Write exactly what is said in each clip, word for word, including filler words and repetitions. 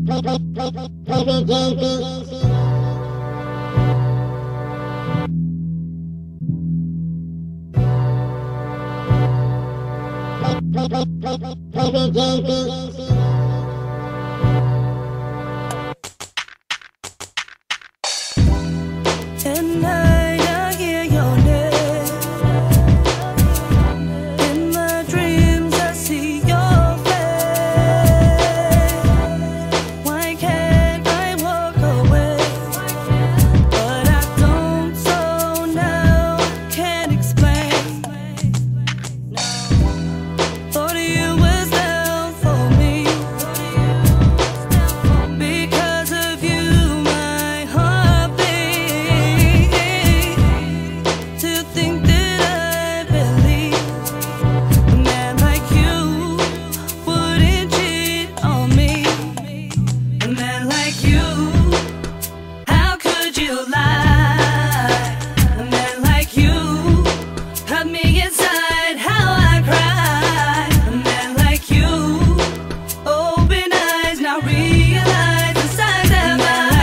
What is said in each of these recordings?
Tonight I hear your name. In my dreams I see your face. Why can't I walk away? But I don't, so now I can't explain. Thought you was down for me. Because of you my heart beats. To think that I believe a man like you wouldn't cheat on me. A man like you, how could you lie? A man like you cut me inside, how I cry. A man like you, open eyes, now realize the signs that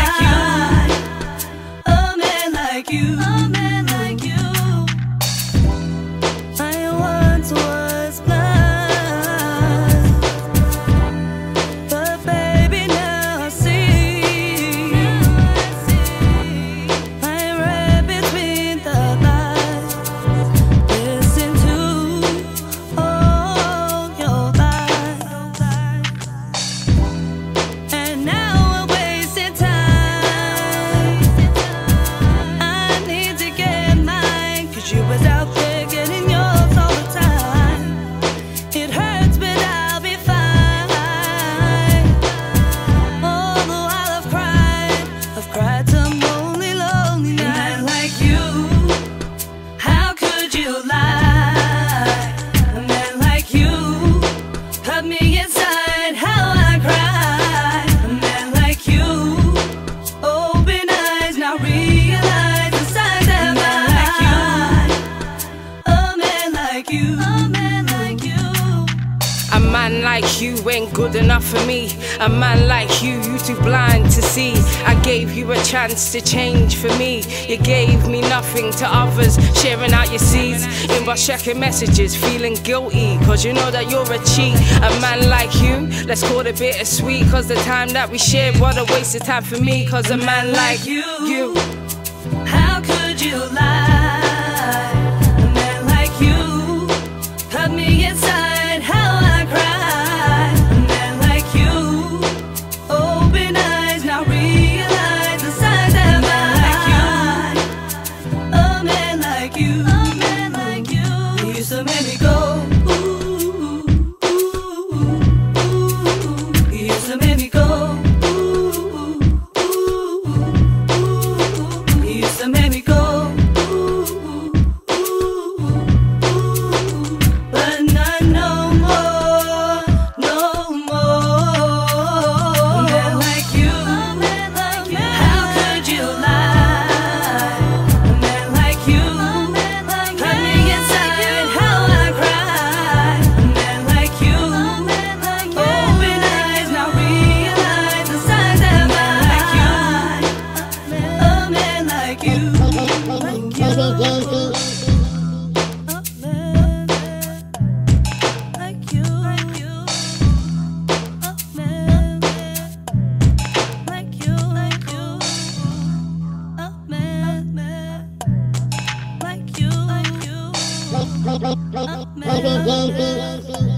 I. A man like you, a man like you. I once was blind, but baby now I see. I read between the lines, listen to all your lies, and now we're wasting time. I need to get mine, 'cause you was out there getting yours all the time. It hurts, but I'll be fine. Although I've cried, I've cried some lonely, lonely nights. A man like you, how could you lie? A man like you cut me inside, how I cry. A man like you, open eyes, now realize the signs that I. A man like you, a man like you. A man like you ain't good enough for me. A man like you, you too blind to see. I gave you a chance to change for me. You gave me nothing to others, sharing out your seeds. Inbox checking messages, feeling guilty, 'cause you know that you're a cheat. A man like you, let's call it bittersweet, 'cause the time that we shared, what a waste of time for me. 'Cause a man like you, you. How could you lie? A man like you cut me inside, how I cry. A man like you, open eyes, now realize the signs that I. A man like you, a man like you. You used to make me go ooh, ooh, ooh, ooh. You used to make me go ooh, ooh, ooh, ooh. You used to make me go ooh, ooh, ooh, ooh. But not no more, no more. A man like you, a man like you. How could you lie? A man like you, a man like you. Cut me inside, how I cry. A man like you, a man like you. Open eyes, now realize the signs that I. A man like you, like you. A man like you, like you. A man like you, like you. A man like you, like you. A man.